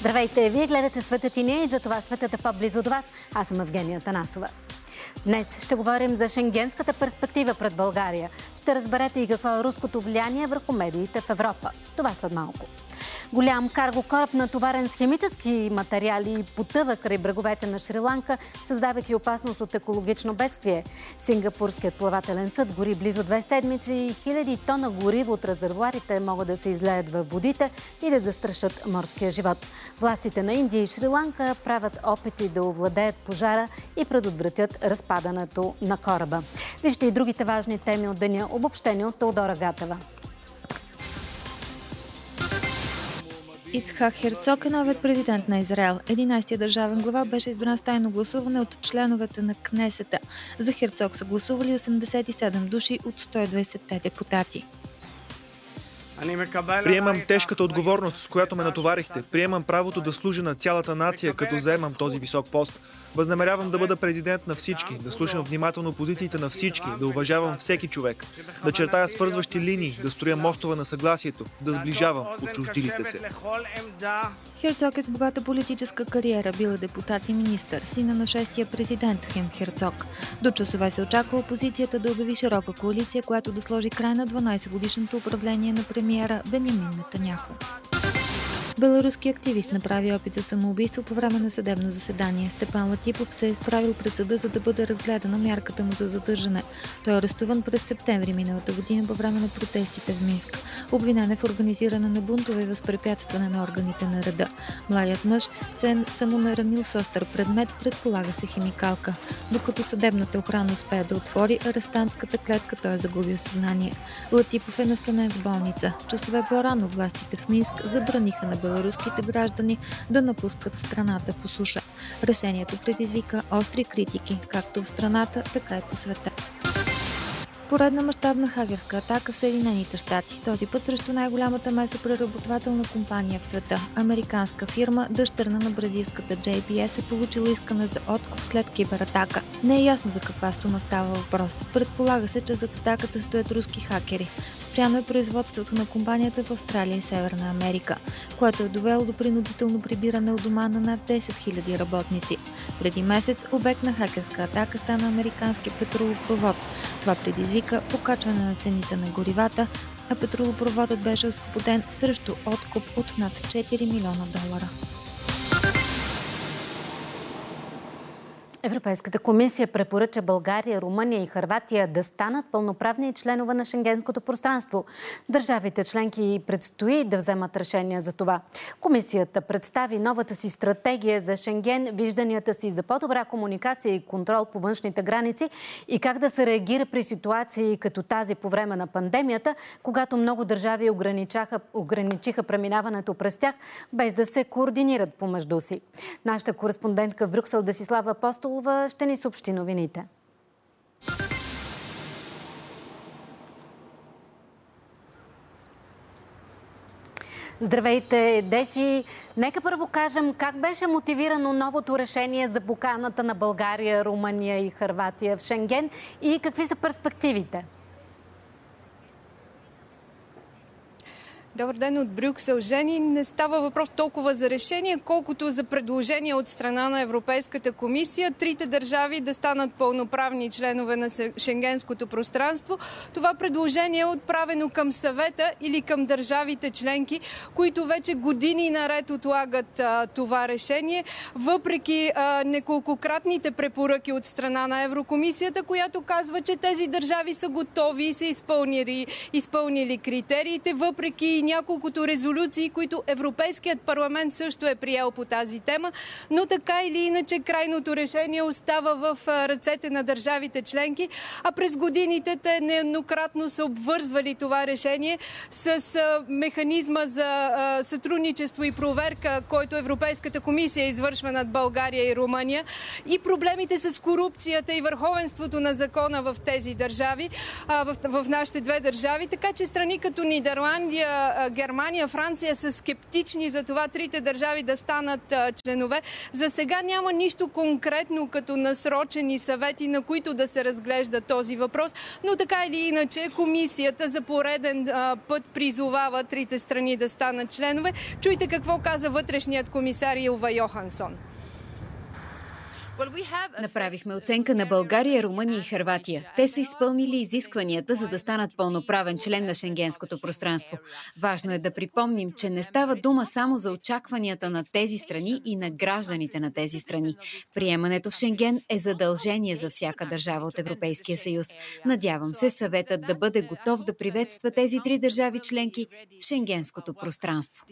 Здравейте! Вие гледате Светът и ние и за това светът е по-близо до вас. Аз съм Евгения Танасова. Днес ще говорим за шенгенската перспектива пред България. Ще разберете и какво е руското влияние върху медиите в Европа. Това след малко. Голям карго кораб, натоварен с химически материали, потъва край бреговете на Шри-Ланка, създавайки опасност от екологично бедствие. Сингапурският плавателен съд гори близо 2 седмици и хиляди тона гориво от резервоарите могат да се излеят във водите и да застрашат морския живот. Властите на Индия и Шри-Ланка правят опити да овладеят пожара и предотвратят разпадането на кораба. Вижте и другите важни теми от деня, обобщени от Теодора Гатева. Ицхак Херцог е новият президент на Израел. 11-я държавен глава беше избран с тайно гласуване от членовете на Кнесета. За Херцог са гласували 87 души от 120 депутати. Приемам тежката отговорност, с която ме натоварихте. Приемам правото да служа на цялата нация, като заемам този висок пост. Възнамерявам да бъда президент на всички, да слушам внимателно позициите на всички, да уважавам всеки човек, да чертая свързващи линии, да строя мостове на съгласието, да сближавам отчуждилите се. Херцог е с богата политическа кариера, бил е депутат и министър, сина на 6-я президент Хем Херцог. До часове се очаква опозицията да обяви широка коалиция, която да сложи край на 12-годишното управление на премиера Бенямин Нетаняху. Беларуски активист направи опит за самоубийство по време на съдебно заседание. Степан Латипов се е изправил пред съда, за да бъде разгледана мярката му за задържане. Той е арестуван през септември миналата година по време на протестите в Минск. Обвинен е в организиране на бунтове и възпрепятстване на органите на реда. Младият мъж се е самонаранил с остър предмет, предполага се химикалка. Докато съдебната охрана успее да отвори арестантската клетка, той е загубил съзнание. Латипов е настанен в болница. Часове по-рано властите в Минск забраниха на беларуските граждани да напускат страната по суша. Решението предизвика остри критики, както в страната, така и по света. Поредна мащабна хакерска атака в Съединените щати. Този път срещу най-голямата месопреработвателна компания в света. Американска фирма, дъщерна на бразилската JBS, е получила искане за откуп след кибератака. Не е ясно за каква сума става въпрос. Предполага се, че зад атаката стоят руски хакери. Спряно е производството на компанията в Австралия и Северна Америка, което е довело до принудително прибиране от дома на над 10 000 работници. Преди месец обект на хакерска атака стана американски петролопровод. Това предизвика покачване на цените на горивата, а петролопроводът беше освободен срещу откуп от над $4 милиона. Европейската комисия препоръча България, Румъния и Хърватия да станат пълноправни членове на шенгенското пространство. Държавите членки предстои да вземат решение за това. Комисията представи новата си стратегия за Шенген, вижданията си за по-добра комуникация и контрол по външните граници и как да се реагира при ситуации като тази по време на пандемията, когато много държави ограничиха преминаването през тях, без да се координират помежду си. Нашата кореспондентка в Брюксел Десислава Апостолова ще ни съобщи новините. Здравейте, Деси! Нека първо кажем как беше мотивирано новото решение за поканата на България, Румъния и Хърватия в Шенген и какви са перспективите? Добър ден от Брюксел. Жени, не става въпрос толкова за решение, колкото за предложение от страна на Европейската комисия. Трите държави да станат пълноправни членове на шенгенското пространство. Това предложение е отправено към съвета или към държавите членки, които вече години наред отлагат това решение, въпреки неколкократните препоръки от страна на Еврокомисията, която казва, че тези държави са готови и са изпълнили критериите, въпреки няколкото резолюции, които Европейският парламент също е приел по тази тема, но така или иначе крайното решение остава в ръцете на държавите членки, а през годините те нееднократно са обвързвали това решение с механизма за сътрудничество и проверка, който Европейската комисия извършва над България и Румъния, и проблемите с корупцията и върховенството на закона в тези държави, в нашите две държави, така че страни като Нидерландия, Германия, Франция са скептични за това трите държави да станат членове. За сега няма нищо конкретно като насрочени съвети, на които да се разглежда този въпрос, но така или иначе комисията за пореден път призовава трите страни да станат членове. Чуйте какво каза вътрешният комисар Илва Йохансон. Направихме оценка на България, Румъния и Хърватия. Те са изпълнили изискванията, за да станат пълноправен член на Шенгенското пространство. Важно е да припомним, че не става дума само за очакванията на тези страни и на гражданите на тези страни. Приемането в Шенген е задължение за всяка държава от Европейския съюз. Надявам се съветът да бъде готов да приветства тези три държави членки в Шенгенското пространство.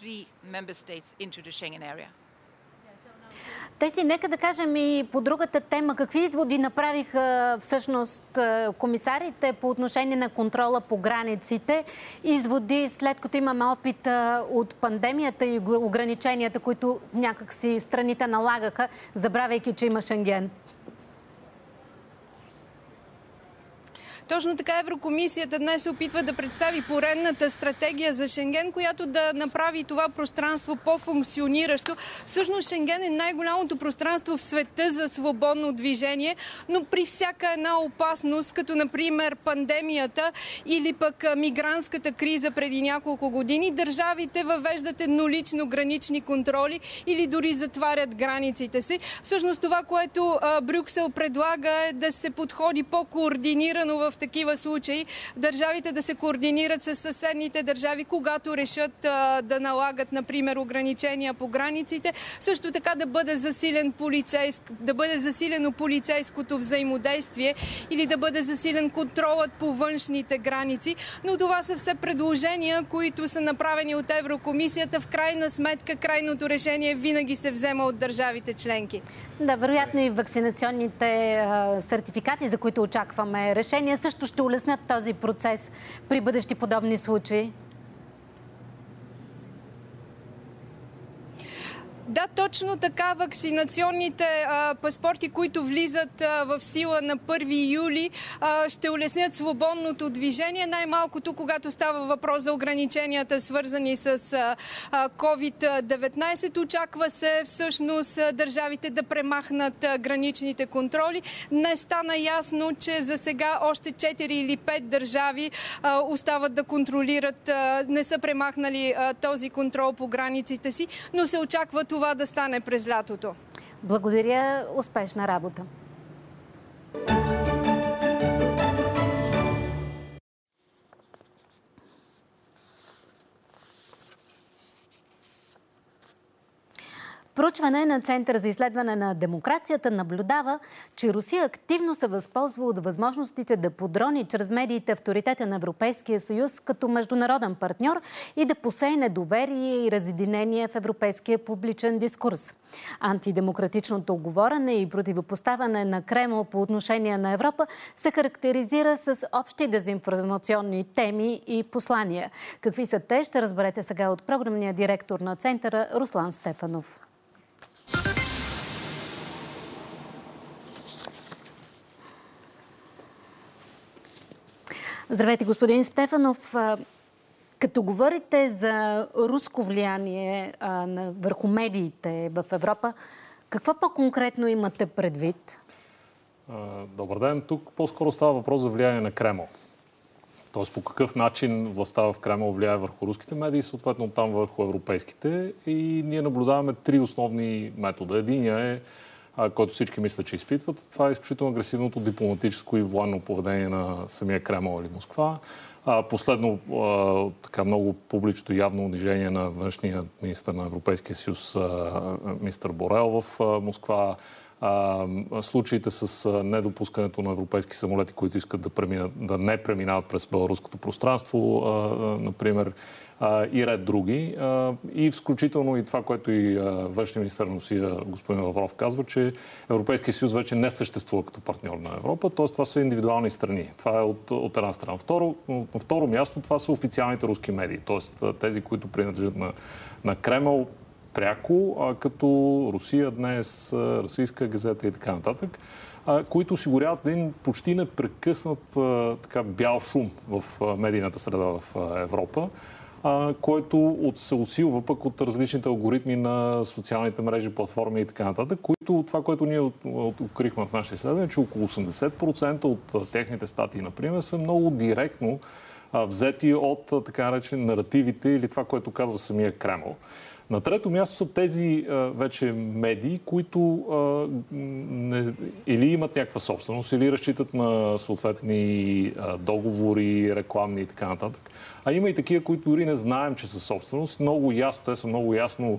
Теси, нека да кажем и по другата тема. Какви изводи направиха всъщност комисарите по отношение на контрола по границите? Изводи след като имаме опит от пандемията и ограниченията, които някакси страните налагаха, забравяйки, че има Шенген. Точно така Еврокомисията днес се опитва да представи поредната стратегия за Шенген, която да направи това пространство по-функциониращо. Всъщност Шенген е най-голямото пространство в света за свободно движение, но при всяка една опасност, като например пандемията или пък мигрантската криза преди няколко години, държавите въвеждат еднолично гранични контроли или дори затварят границите си. Всъщност това, което Брюксел предлага, е да се подходи по-координирано в такива случаи, държавите да се координират с съседните държави, когато решат да налагат, например, ограничения по границите. Също така да бъде засилено полицейското взаимодействие или да бъде засилен контролът по външните граници. Но това са все предложения, които са направени от Еврокомисията. В крайна сметка, крайното решение винаги се взема от държавите членки. Да, вероятно и вакцинационните сертификати, за които очакваме решение, също ще улеснят този процес при бъдещи подобни случаи? Да, точно така. Вакцинационните паспорти, които влизат в сила на 1 юли, ще улеснят свободното движение. Най-малкото, когато става въпрос за ограниченията, свързани с COVID-19, очаква се всъщност държавите да премахнат граничните контроли. Не стана ясно, че за сега още 4 или 5 държави остават да контролират, не са премахнали този контрол по границите си, но се очаква това да стане през лятото. Благодаря, успешна работа. Проучване на Център за изследване на демокрацията наблюдава, че Русия активно се възползва от възможностите да подрони чрез медиите авторитета на Европейския съюз като международен партньор и да посее недоверие и разединение в европейския публичен дискурс. Антидемократичното оговорене и противопоставяне на Кремъл по отношение на Европа се характеризира с общи дезинформационни теми и послания. Какви са те, ще разберете сега от програмния директор на Центъра Руслан Стефанов. Здравейте, господин Стефанов. Като говорите за руско влияние върху медиите в Европа, какво по-конкретно имате предвид? Добър ден. Тук по-скоро става въпрос за влияние на Кремъл. Тоест по какъв начин властта в Кремъл влияе върху руските медии, съответно там върху европейските. И ние наблюдаваме три основни метода. Единия е, който всички мислят, че изпитват. Това е изключително агресивното дипломатическо и военно поведение на самия Кремъл или Москва. Последно, така много публично и явно унижение на външния министър на Европейския съюз, мистер Борел в Москва. Случаите с недопускането на европейски самолети, които искат да не преминават през беларуското пространство, например, и ред други. И включително и това, което и външния министър на Русия, господин Лавров, казва, че Европейския съюз вече не съществува като партньор на Европа, т.е. това са индивидуални страни. Това е от една страна. На второ място това са официалните руски медии, т.е. тези, които принадлежат на Кремъл пряко, като Русия днес, Русийска газета и така нататък, които осигуряват един почти непрекъснат бял шум в медийната среда в Европа. който се усилва пък от различните алгоритми на социалните мрежи, платформи и така нататък, това, което ние открихме в нашите изследвания, че около 80% от техните статии, например, са много директно взети от така наречени наративите или това, което казва самия Кремъл. На трето място са тези вече медии, които или имат някаква собственост, или разчитат на съответни договори, рекламни и така нататък. А има и такива, които дори не знаем, че са собственост. Те са много ясно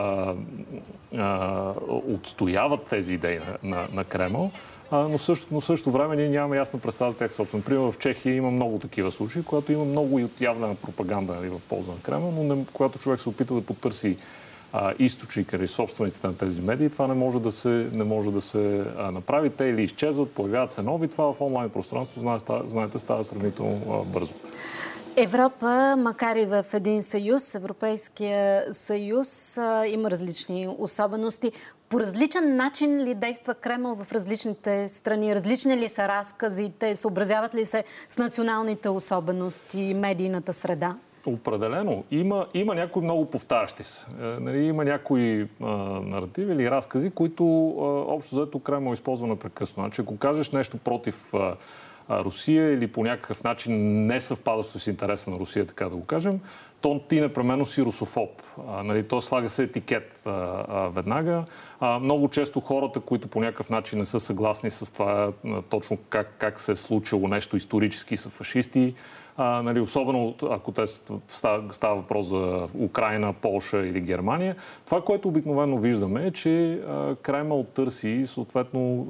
отстояват тези идеи на Кремъл. Но също време ние нямаме ясна представа за тях собствено. Примерно в Чехия има много такива случаи, когато има много и отявлена пропаганда в полза на Кремъл, но когато човек се опита да потърси източника или собствениците на тези медии, това не може да се направи. Те или изчезват, появяват се нови. Това в онлайн пространство, знаете, става сравнително бързо. Европа, макар и в един съюз, Европейския съюз, има различни особености. По различен начин ли действа Кремъл в различните страни? Различни ли са разказите? Съобразяват ли се с националните особености и медийната среда? Определено. Има някои много повтарящи се. Има някои наративи или разкази, които общо заето Кремъл използва непрекъснато. Значи, ако кажеш нещо против Русия или по някакъв начин не съвпадащо с интереса на Русия, така да го кажем, то ти непременно си русофоб. То слага се етикет веднага. Много често хората, които по някакъв начин не са съгласни с това точно как се е случило нещо исторически, са фашисти. Особено ако става въпрос за Украйна, Полша или Германия. Това, което обикновено виждаме е, че Кремъл търси съответно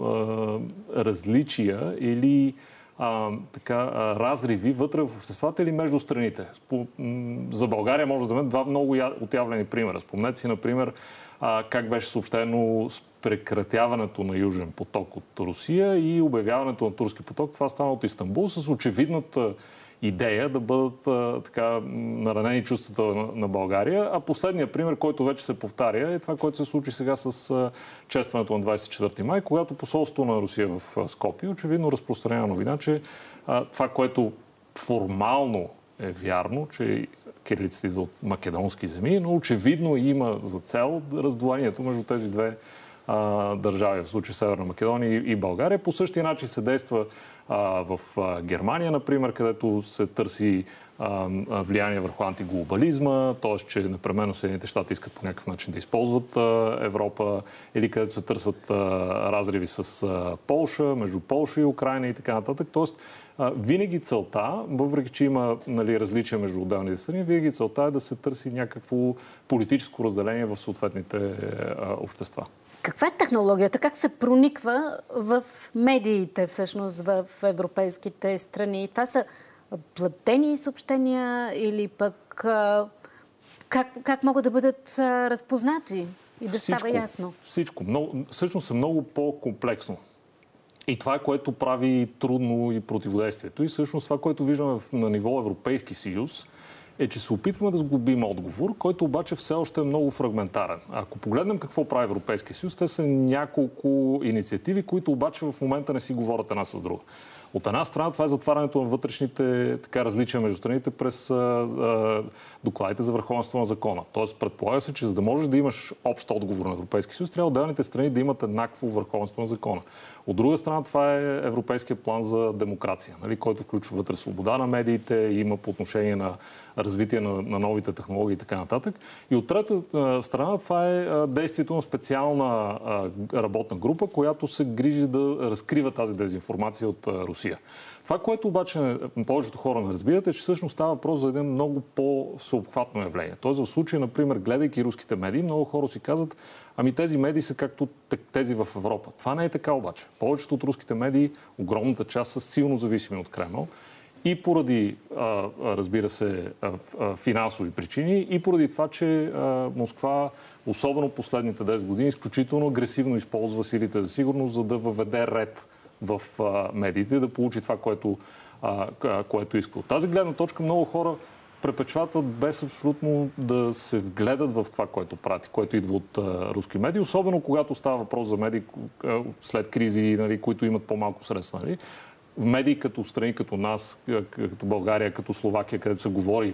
различия или разриви вътре в обществата или между страните. За България може да дадем два много отявлени примера. Спомнете си, например, как беше съобщено с прекратяването на Южен поток от Русия и обявяването на Турски поток. Това стана от Истанбул с очевидната идея да бъдат наранени чувствата на България. А последният пример, който вече се повтаря, е това, което се случи сега с честването на 24 май, когато посолството на Русия в Скопие очевидно разпространява новина, че това, което формално е вярно, че кирилицата идва от македонски земи, но очевидно има за цел раздвоението между тези две държави, в случай Северна Македония и България. По същия начин се действа в Германия, например, където се търси влияние върху антиглобализма, т.е. че непременно Съединените щати искат по някакъв начин да използват Европа, или където се търсят разриви с Полша, между Полша и Украйна и така нататък. Тоест, винаги целта, въпреки че има различия между отделните страни, винаги целта е да се търси някакво политическо разделение в съответните общества. Каква е технологията? Как се прониква в медиите, всъщност, в европейските страни? Това са платени съобщения или пък как могат да бъдат разпознати и да става ясно? Всичко. Всъщност е много по-комплексно. И това е, което прави трудно и противодействието. И всъщност това, което виждаме на ниво Европейски съюз, е, че се опитваме да сглобим отговор, който обаче все още е много фрагментарен. Ако погледнем какво прави Европейския съюз, те са няколко инициативи, които обаче в момента не си говорят една с друга. От една страна това е затварянето на вътрешните различия между страните през докладите за върховенство на закона. Тоест предполага се, че за да можеш да имаш общ отговор на Европейския съюз, трябва отделните страни да имат еднакво върховенство на закона. От друга страна това е Европейския план за демокрация, който включва вътре свобода на медиите, има по отношение на развитие на новите технологии и така нататък. И от трета страна това е действието на специална работна група, която се грижи да разкрива тази дезинформация от Русия. Това, което обаче повечето хора не разбират, е, че всъщност става въпрос за един много по-всеобхватно явление. Тоест в случая, например, гледайки руските медии, много хора си казват, ами тези медии са както тези в Европа. Това не е така обаче. Повечето от руските медии, огромната част, са силно зависими от Кремъл. И поради, разбира се, финансови причини, и поради това, че Москва, особено последните 10 години, изключително агресивно използва силите за сигурност, за да въведе ред в медиите, да получи това, което иска. От тази гледна точка много хора препечватват без абсолютно да се вгледат в това, което прати, което идва от руски медии, особено когато става въпрос за медии след кризи, които имат по-малко средства. В медии като страни, като нас, като България, като Словакия, където се говори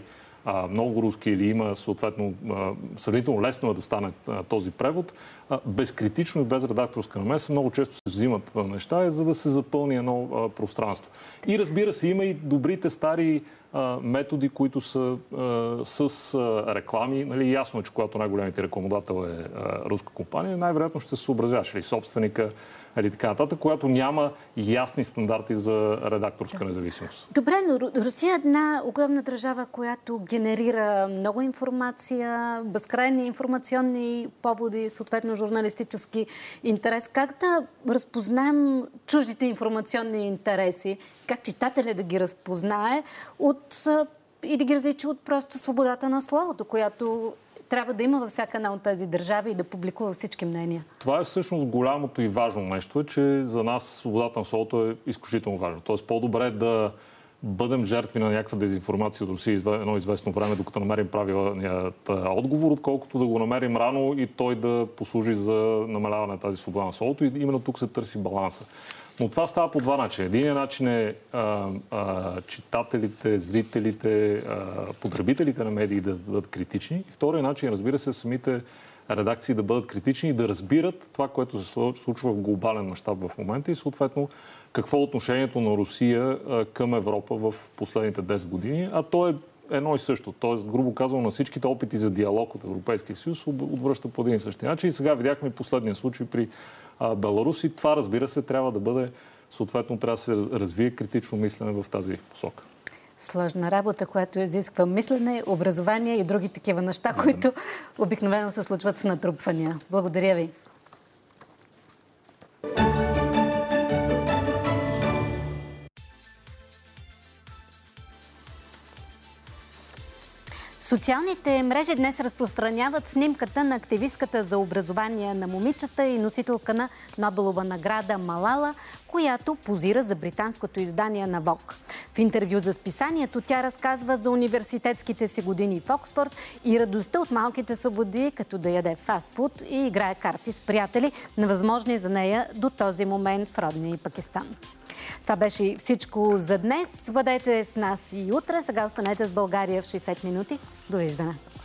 много руски или има съответно сравнително лесно да стане този превод, безкритично и без редакторска намеса много често се взимат неща, за да се запълни едно пространство. И разбира се, има и добрите стари методи, които са с реклами. Нали, ясно е, че когато най-големите рекламодател е руска компания, най-вероятно ще се съобразяваш или собственика, или така нататък, която няма ясни стандарти за редакторска независимост. Добре, но Русия е една огромна държава, която генерира много информация, безкрайни информационни поводи, съответно журналистически интерес. Как да разпознаем чуждите информационни интереси? Как читателя да ги разпознае и да ги различи от просто свободата на словото, която трябва да има във всяка една от тези държави и да публикува всички мнения? Това е всъщност голямото и важно нещо, че за нас свободата на словото е изключително важно. Тоест по-добре да бъдем жертви на някаква дезинформация от Русия едно известно време, докато намерим правилният отговор, отколкото да го намерим рано и той да послужи за намаляване на тази свобода на словото. И именно тук се търси баланса. Но това става по два начина. Единият начин е читателите, зрителите, потребителите на медии да бъдат критични. И вторият начин, разбира се, самите редакции да бъдат критични и да разбират това, което се случва в глобален мащаб в момента и съответно какво е отношението на Русия към Европа в последните 10 години. А то е едно и също. Тоест, грубо казано, на всичките опити за диалог от Европейския съюз отвръща по един и същи начин. И сега видяхме последния случай при Беларус и това, разбира се, трябва да бъде, съответно, трябва да се развие критично мислене в тази посока. Сложна работа, която изисква мислене, образование и други такива неща, които обикновено се случват с натрупвания. Благодаря ви. Социалните мрежи днес разпространяват снимката на активистката за образование на момичета и носителка на Нобелова награда Малала, която позира за британското издание на Vogue. В интервю за списанието тя разказва за университетските си години в Оксфорд и радостта от малките свободи, като да яде фастфуд и играе карти с приятели, невъзможни за нея до този момент в родния Пакистан. Това беше всичко за днес. Бъдете с нас и утре. Сега останете с България в 60 минути. Довиждане!